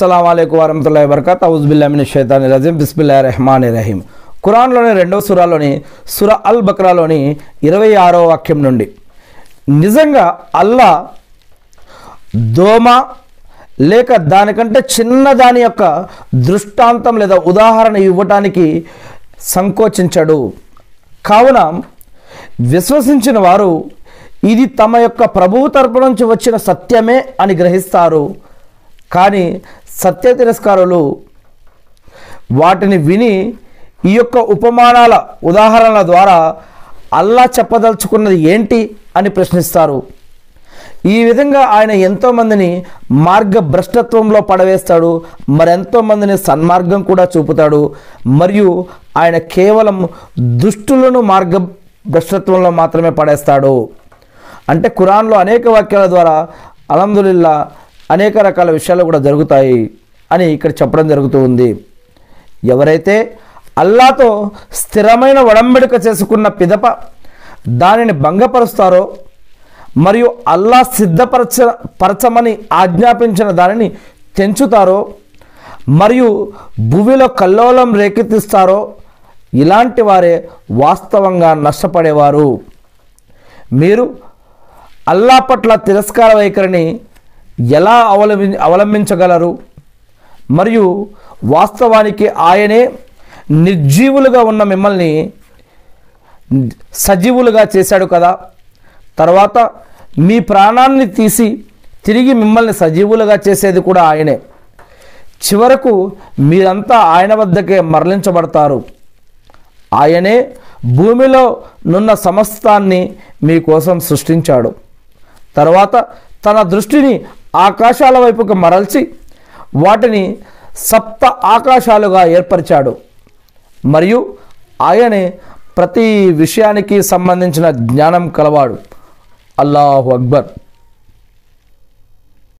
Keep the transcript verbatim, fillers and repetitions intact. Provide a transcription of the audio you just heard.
అస్సలాము అలైకుం వరహ్మతుల్లాహి వబరకాతుహు ఔజు బిల్లాహి మినష్ షైతానిర్ రజీం బిస్మిల్లాహిర్ రహ్మానిర్ రహీం. ఖురాన్లోని రెండవ సూరాలోని సూరా అల్ బక్రాలోని ఇరవై ఆరవ వాక్యం నుండి నిజంగా అల్లా దోమ లేక దానికంటే చిన్న దాని యొక్క దృష్టాంతం లేదా ఉదాహరణ ఇవ్వటానికి సంకోచించడు. కావున విశ్వసించిన వారు ఇది తమ యొక్క ప్రభువు తరపు నుంచి వచ్చిన సత్యమే అని గ్రహిస్తారు. కానీ సత్య తిరస్కారులు వాటిని విని ఈ యొక్క ఉపమానాల ఉదాహరణల ద్వారా అల్లా చెప్పదలుచుకున్నది ఏంటి అని ప్రశ్నిస్తారు. ఈ విధంగా ఆయన ఎంతోమందిని మార్గభ్రష్టత్వంలో పడవేస్తాడు, మరెంతోమందిని సన్మార్గం కూడా చూపుతాడు. మరియు ఆయన కేవలం దుష్టులను మార్గభ్రష్టత్వంలో మాత్రమే పడేస్తాడు. అంటే ఖురాన్లో అనేక వాక్యాల ద్వారా అల్హమ్దులిల్లా అనేక రకాల విషయాలు కూడా జరుగుతాయి అని ఇక్కడ చెప్పడం జరుగుతూ ఉంది. ఎవరైతే అల్లాతో స్థిరమైన ఒడంబడిక చేసుకున్న పిదప దానిని భంగపరుస్తారో మరియు అల్లా సిద్ధపరచ పరచమని ఆజ్ఞాపించిన దానిని తెంచుతారో మరియు భూమిలో కల్లోలం రేకెత్తిస్తారో ఇలాంటి వారే వాస్తవంగా నష్టపడేవారు. మీరు అల్లా పట్ల తిరస్కార వైఖరిని ఎలా అవలంబి అవలంబించగలరు? మరియు వాస్తవానికి ఆయనే నిర్జీవులుగా ఉన్న మిమ్మల్ని సజీవులుగా చేశాడు కదా. తర్వాత మీ ప్రాణాన్ని తీసి తిరిగి మిమ్మల్ని సజీవులుగా చేసేది కూడా ఆయనే. చివరకు మీరంతా ఆయన వద్దకే మరలించబడతారు. ఆయనే భూమిలో నున్న సమస్తాన్ని మీకోసం సృష్టించాడు. తర్వాత తన దృష్టిని ఆకాశాల వైపుకు మరల్చి వాటిని సప్త ఆకాశాలుగా ఏర్పరిచాడు. మరియు ఆయనే ప్రతి విషయానికి సంబంధించిన జ్ఞానం కలవాడు. అల్లాహు అక్బర్.